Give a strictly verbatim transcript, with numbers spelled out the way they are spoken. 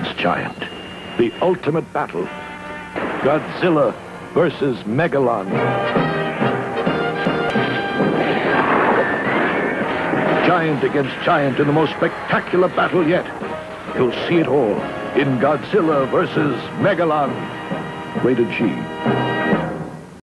against giant. The ultimate battle. Godzilla versus Megalon. Giant against giant in the most spectacular battle yet. You'll see it all in Godzilla versus Megalon. Rated G.